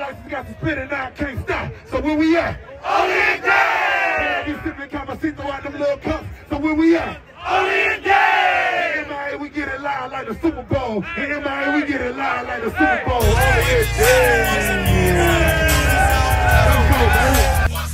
license got suspended, now I can't stop. So where we at? Only in day! I be sipping Campasito out them little cups. So where we at? Only in day! In MIA we get it live like the Super Bowl. In MIA we get it live like the Super Bowl. Oh yeah. Let's go, man.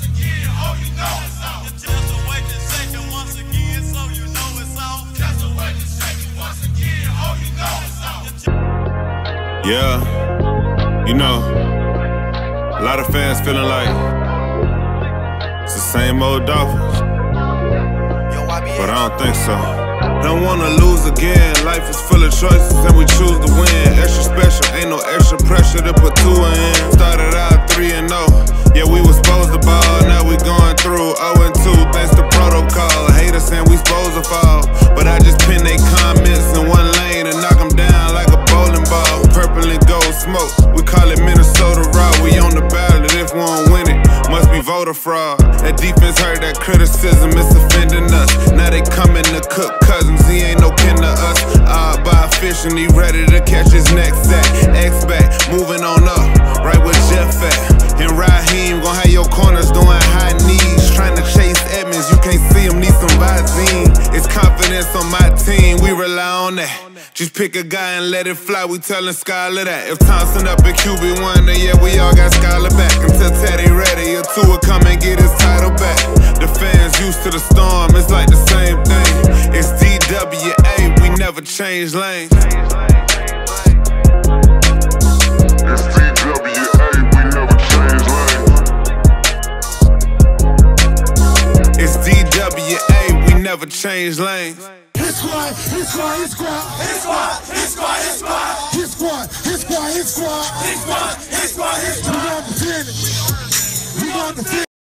Yeah, you know, a lot of fans feeling like it's the same old Dolphins, but I don't think so. Don't wanna lose again, life is full of choices and we choose to win. Extra special, ain't no extra pressure to put two in. Started out 3-0, yeah we was supposed to ball, now we going through 0-2 thanks to protocol. Haters saying we supposed to fall, but I just pin they comments in one lane and knock them down like a bowling ball. Purple and gold smoke, we call it Minnesota Raw. We on the ballot, if we don't win it, must be voter fraud. That defense heard that criticism, it's offending us. Now they coming to Cook Cousins, he ain't no kin to us. By fish and he ready to catch his next sack. X-back, moving on up, right where Jeff at. And Raheem gon' have your corners doing high knees. Trying to chase Edmonds, you can't see him, need some Visine. It's confidence on my team, we rely on that. Just pick a guy and let it fly, we tellin' Skyler that. If Thompson up at QB1, then yeah, we all got Skyler back. Until Teddy ready, or Tua come and get his title back. The fans used to the storm, it's like the same thing. It's DWA, we never change lanes. It's DWA, we never change lanes. It's DWA, we never change lanes. His squad, his squad, his squad, His squad, his squad, his squad, his squad, his squad, his squad, his squad, his squad, his squad. We got the 10. We got the 10.